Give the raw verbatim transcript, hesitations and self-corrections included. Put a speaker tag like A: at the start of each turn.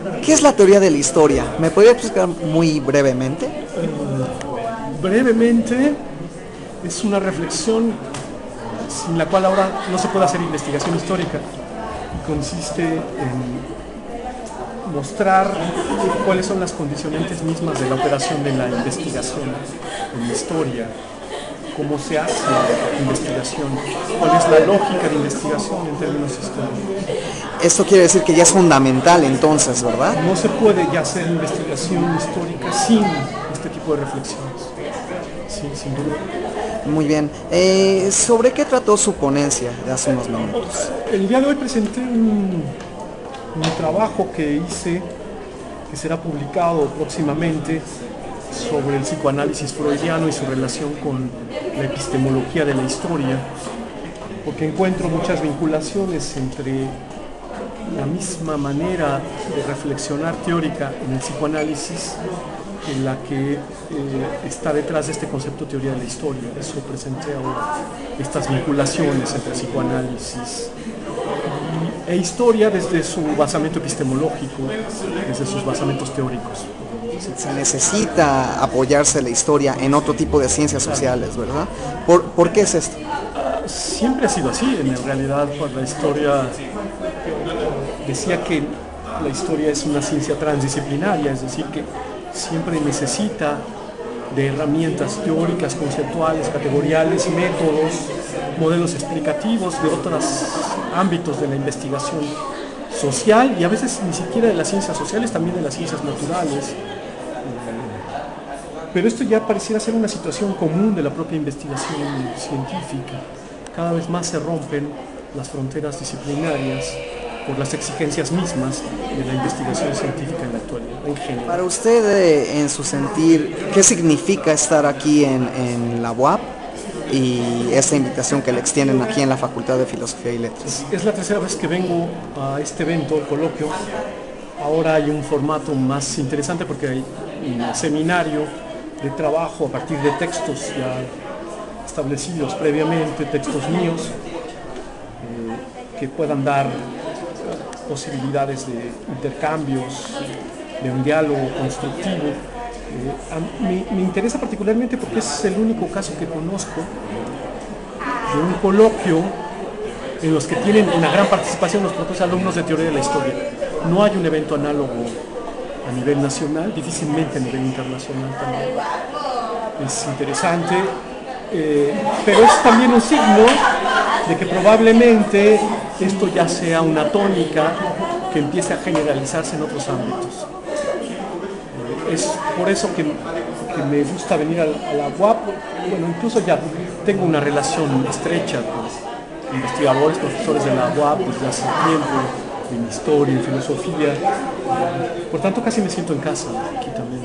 A: ¿Qué es la teoría de la historia? ¿Me podría explicar muy brevemente?
B: Uh, brevemente, es una reflexión sin la cual ahora no se puede hacer investigación histórica. Consiste en mostrar cuáles son las condicionantes mismas de la operación de la investigación en la historia, cómo se hace investigación, cuál es la lógica de investigación en términos históricos.
A: Esto quiere decir que ya es fundamental entonces, ¿verdad?
B: No se puede ya hacer investigación histórica sin este tipo de reflexiones, sí, sin duda.
A: Muy bien. Eh, ¿Sobre qué trató su ponencia de hace unos minutos?
B: El día de hoy presenté un, un trabajo que hice, que será publicado próximamente, sobre el psicoanálisis freudiano y su relación con la epistemología de la historia, porque encuentro muchas vinculaciones entre la misma manera de reflexionar teórica en el psicoanálisis en la que eh, está detrás de este concepto teoría de la historia. Eso presenté ahora, estas vinculaciones entre psicoanálisis e historia desde su basamento epistemológico, desde sus basamentos teóricos.
A: Se necesita apoyarse la historia en otro tipo de ciencias sociales, ¿verdad? ¿Por, ¿por qué es esto?
B: Uh, siempre ha sido así, en realidad, pues, la historia, decía que la historia es una ciencia transdisciplinaria, es decir, que siempre necesita de herramientas teóricas, conceptuales, categoriales, métodos, modelos explicativos de otros ámbitos de la investigación social y a veces ni siquiera de las ciencias sociales, también de las ciencias naturales. Pero esto ya pareciera ser una situación común de la propia investigación científica. Cada vez más se rompen las fronteras disciplinarias por las exigencias mismas de la investigación científica en la actualidad, en general.
A: Para usted, eh, en su sentir, ¿qué significa estar aquí en, en la U A P y esta invitación que le extienden aquí en la Facultad de Filosofía y Letras?
B: Es la tercera vez que vengo a este evento, el coloquio. Ahora hay un formato más interesante porque hay un seminario de trabajo a partir de textos ya establecidos previamente, textos míos, eh, que puedan dar posibilidades de intercambios, de un diálogo constructivo. Eh, a, me, me interesa particularmente porque es el único caso que conozco de un coloquio en los que tienen una gran participación los propios alumnos de teoría de la historia. No hay un evento análogo a nivel nacional, difícilmente a nivel internacional también. Es interesante, eh, pero es también un signo de que probablemente esto ya sea una tónica que empiece a generalizarse en otros ámbitos. Eh, es por eso que, que me gusta venir a, a la U A P. Bueno, incluso ya tengo una relación estrecha con investigadores, profesores de la U A P desde hace tiempo, en historia, en filosofía. Por tanto, casi me siento en casa aquí también.